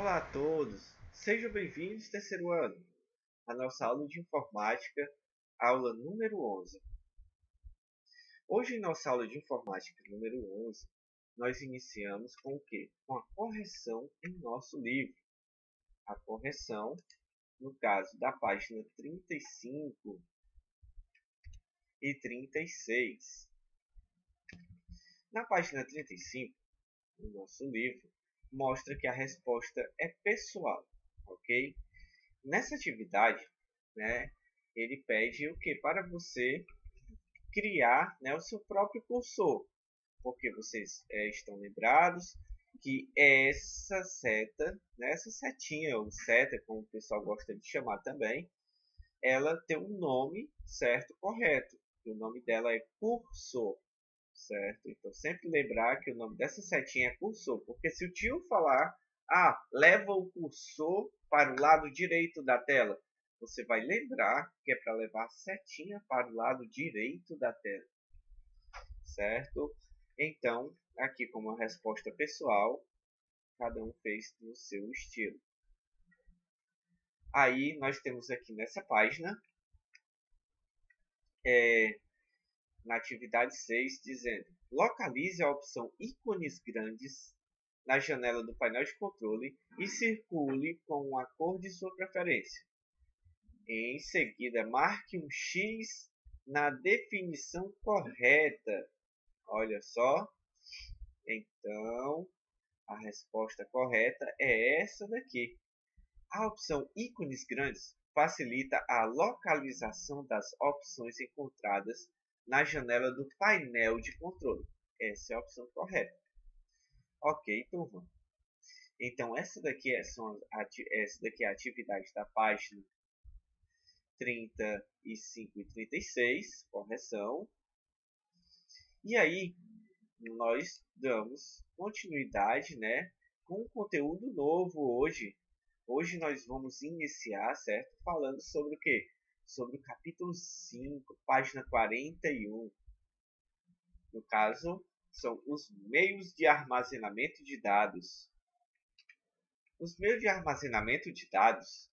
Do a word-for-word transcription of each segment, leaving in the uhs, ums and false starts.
Olá a todos, sejam bem-vindos terceiro ano, à nossa aula de informática, aula número onze. Hoje, em nossa aula de informática número onze, nós iniciamos com o quê? Com a correção em nosso livro. A correção, no caso da página trinta e cinco e trinta e seis. Na página trinta e cinco, no nosso livro, mostra que a resposta é pessoal, ok? Nessa atividade, né, ele pede o que? Para você criar, né, o seu próprio cursor, porque vocês é, estão lembrados que essa seta, né, essa setinha ou seta, como o pessoal gosta de chamar também, ela tem um nome certo, correto. E o nome dela é cursor, certo? Então sempre lembrar que o nome dessa setinha é cursor, porque se o tio falar, ah, leva o cursor para o lado direito da tela, você vai lembrar que é para levar a setinha para o lado direito da tela, certo? Então, aqui como a resposta pessoal, cada um fez no seu estilo. Aí nós temos aqui nessa página, é, na atividade seis, dizendo: localize a opção ícones grandes na janela do painel de controle e circule com a cor de sua preferência. Em seguida, marque um X na definição correta. Olha só. Então, a resposta correta é essa daqui. A opção ícones grandes facilita a localização das opções encontradas na janela do painel de controle. Essa é a opção correta. Ok, turma. Então, essa daqui é, são, essa daqui é a atividade da página trinta e cinco e trinta e seis, correção. E aí, nós damos continuidade, né, com um conteúdo novo hoje. Hoje nós vamos iniciar, certo? Falando sobre o quê? Sobre o capítulo cinco, página quarenta e um. No caso, são os meios de armazenamento de dados. Os meios de armazenamento de dados,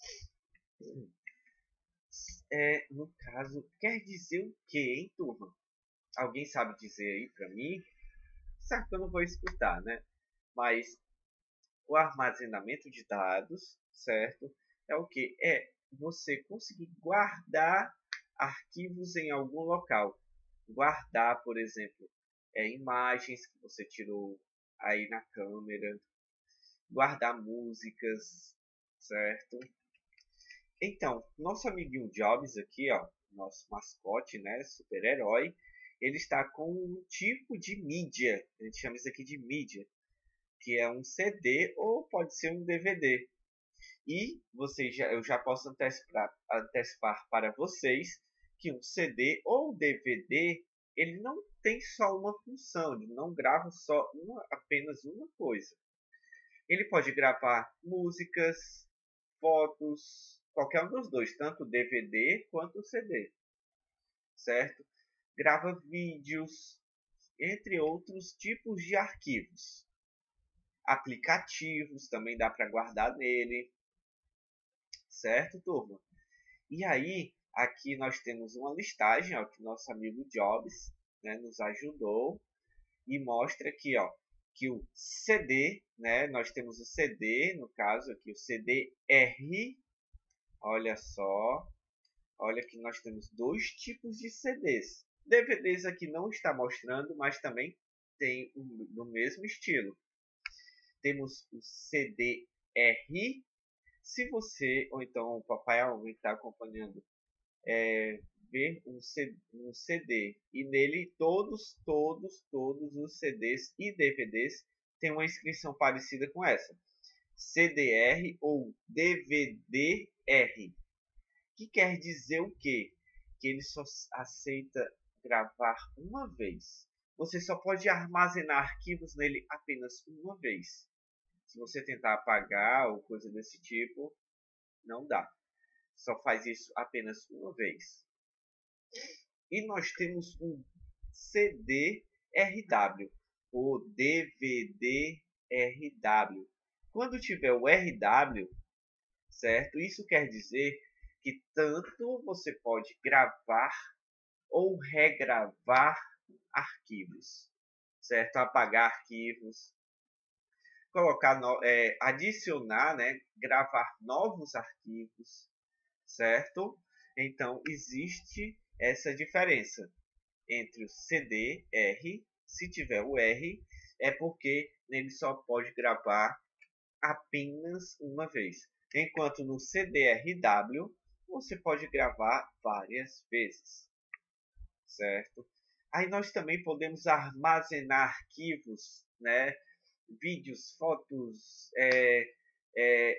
é, no caso, quer dizer o quê, hein, turma? Alguém sabe dizer aí para mim? Certo que eu não vou escutar, né? Mas o armazenamento de dados, certo? É o que? É você conseguir guardar arquivos em algum local. Guardar, por exemplo, é, imagens que você tirou aí na câmera. Guardar músicas, certo? Então, nosso amiguinho Jobs aqui, ó, nosso mascote, né, super-herói, ele está com um tipo de mídia, a gente chama isso aqui de mídia, que é um C D ou pode ser um D V D. E vocês já, eu já posso antecipar, antecipar para vocês que um C D ou D V D, ele não tem só uma função, ele não grava só uma, apenas uma coisa. Ele pode gravar músicas, fotos, qualquer um dos dois, tanto o D V D quanto o C D, certo? Grava vídeos, entre outros tipos de arquivos. Aplicativos também dá para guardar nele, certo, turma? E aí, aqui nós temos uma listagem, ó, que nosso amigo Jobs, né, nos ajudou e mostra aqui, ó, que o C D, né, nós temos o C D, no caso aqui o C D R, olha só, olha que nós temos dois tipos de C Ds. D V Ds aqui não está mostrando, mas também tem um, no mesmo estilo. Temos o C D R. Se você, ou então o papai alguém está acompanhando, é, ver um, C, um C D e nele todos, todos, todos os C Ds e D V Ds têm uma inscrição parecida com essa. C D R ou D V D R. Que quer dizer o quê? Que ele só aceita gravar uma vez. Você só pode armazenar arquivos nele apenas uma vez. Se você tentar apagar ou coisa desse tipo, não dá. Só faz isso apenas uma vez. E nós temos um C D R W, ou D V D R W. Quando tiver o R W, certo? Isso quer dizer que tanto você pode gravar ou regravar arquivos, certo? Apagar arquivos, colocar, no, é, adicionar, né? Gravar novos arquivos, certo? Então existe essa diferença entre o C D R. Se tiver o R, é porque ele só pode gravar apenas uma vez, enquanto no C D R W você pode gravar várias vezes, certo? Aí nós também podemos armazenar arquivos, né? Vídeos, fotos, é, é,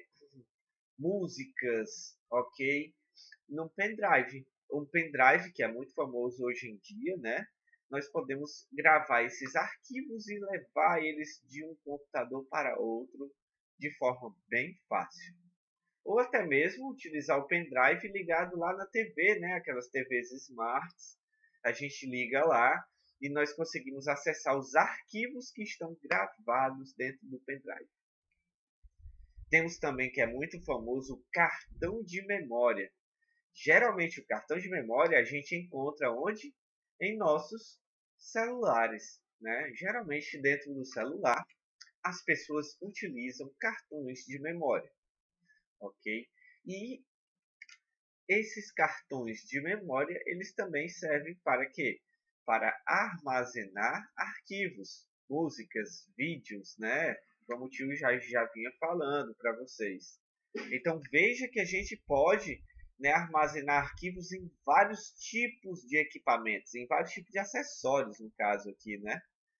músicas, ok? Num pendrive. Um pendrive que é muito famoso hoje em dia, né? Nós podemos gravar esses arquivos e levar eles de um computador para outro de forma bem fácil. Ou até mesmo utilizar o pendrive ligado lá na T V, né? Aquelas T Vs smarts. A gente liga lá e nós conseguimos acessar os arquivos que estão gravados dentro do pendrive. Temos também, que é muito famoso, o cartão de memória. Geralmente o cartão de memória a gente encontra onde? Em nossos celulares, né? Geralmente dentro do celular as pessoas utilizam cartões de memória, ok? E esses cartões de memória eles também servem para quê? Para armazenar arquivos, músicas, vídeos, né? Como o tio já, já vinha falando para vocês. Então veja que a gente pode, né, armazenar arquivos em vários tipos de equipamentos, em vários tipos de acessórios, no caso aqui, né?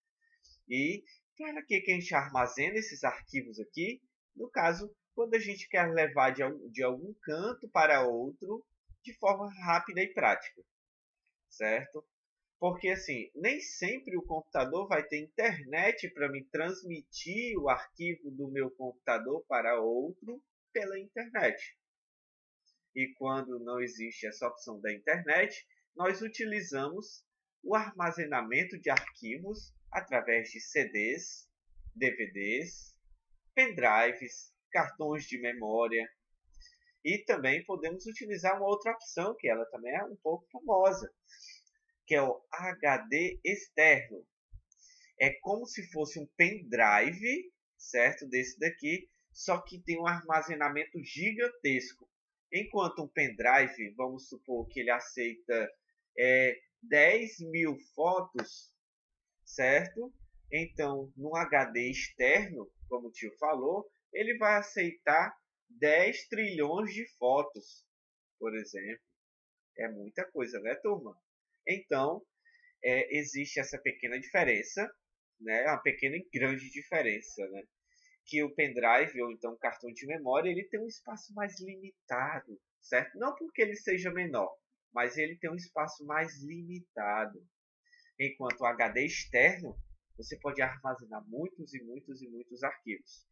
E para que, que a gente armazena esses arquivos aqui? No caso, quando a gente quer levar de, de algum canto para outro de forma rápida e prática, certo? Porque assim, nem sempre o computador vai ter internet para me transmitir o arquivo do meu computador para outro pela internet. E quando não existe essa opção da internet, nós utilizamos o armazenamento de arquivos através de C Ds, D V Ds, pendrives, cartões de memória. E também podemos utilizar uma outra opção, que ela também é um pouco famosa, que é o H D externo. É como se fosse um pendrive, certo? Desse daqui, só que tem um armazenamento gigantesco. Enquanto um pendrive, vamos supor que ele aceita é, dez mil fotos, certo? Então, no H D externo, como o tio falou, ele vai aceitar dez trilhões de fotos, por exemplo. É muita coisa, né, turma? Então, é, existe essa pequena diferença, né? Uma pequena e grande diferença, né? Que o pendrive ou então o cartão de memória ele tem um espaço mais limitado, certo? Não porque ele seja menor, mas ele tem um espaço mais limitado. Enquanto o H D externo, você pode armazenar muitos e muitos e muitos arquivos.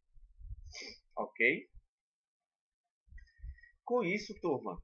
Ok? Com isso, turma,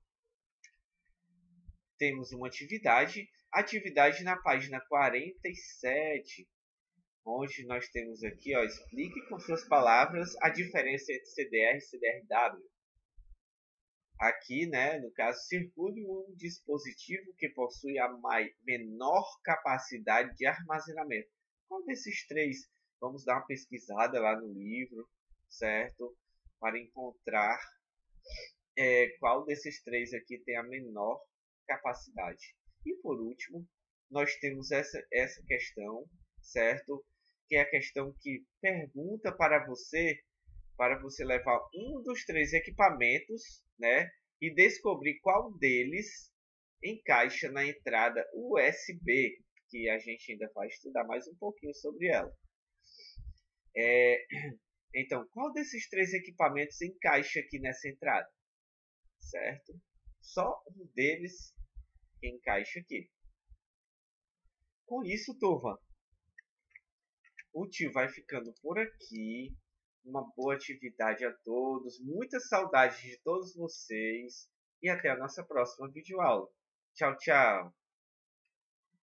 temos uma atividade, atividade na página quarenta e sete, onde nós temos aqui, ó, explique com suas palavras a diferença entre C D R e C D R W. Aqui, né, no caso, circule um dispositivo que possui a mai, menor capacidade de armazenamento. Qual desses três? Vamos dar uma pesquisada lá no livro, certo? Para encontrar é, qual desses três aqui tem a menor capacidade. E por último, nós temos essa, essa questão, certo? Que é a questão que pergunta para você, para você levar um dos três equipamentos, né? E descobrir qual deles encaixa na entrada U S B, que a gente ainda vai estudar mais um pouquinho sobre ela. É, então, qual desses três equipamentos encaixa aqui nessa entrada? Certo? Só um deles encaixa aqui. Com isso, turma, o tio vai ficando por aqui. Uma boa atividade a todos. Muitas saudades de todos vocês. E até a nossa próxima videoaula. Tchau, tchau.